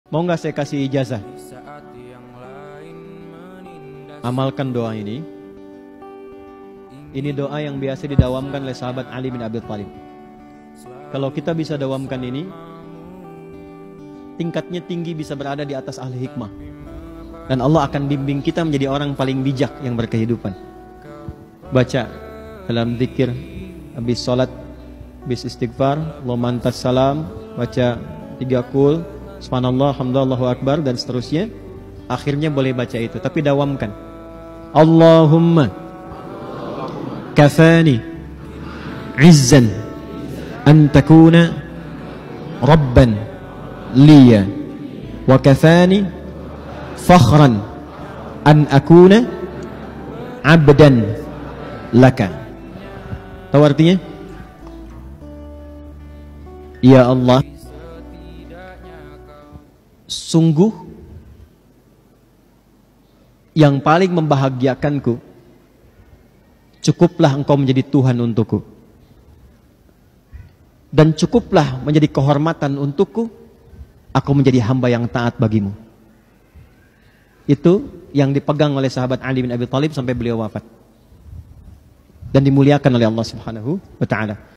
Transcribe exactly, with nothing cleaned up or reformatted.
Mau nggak saya kasih ijazah? Amalkan doa ini. Ini doa yang biasa didawamkan oleh sahabat Ali bin Abi Thalib. Kalau kita bisa dawamkan ini, tingkatnya tinggi, bisa berada di atas ahli hikmah. Dan Allah akan bimbing kita menjadi orang paling bijak yang berkehidupan. Baca dalam zikir, habis sholat, habis istighfar, Allahumma antas salam, baca tiga kul, subhanallah, alhamdulillah, Allahu akbar, dan seterusnya. Akhirnya boleh baca itu, tapi dawamkan. Allahumma kafani izzan an takuna rabban liya wa kafani fakhran an akuna abdan laka. Tahu artinya? Ya Allah, sungguh yang paling membahagiakanku, cukuplah engkau menjadi Tuhan untukku, dan cukuplah menjadi kehormatan untukku, aku menjadi hamba yang taat bagimu. Itu yang dipegang oleh sahabat Ali bin Abi Thalib sampai beliau wafat, dan dimuliakan oleh Allah Subhanahu wa ta'ala.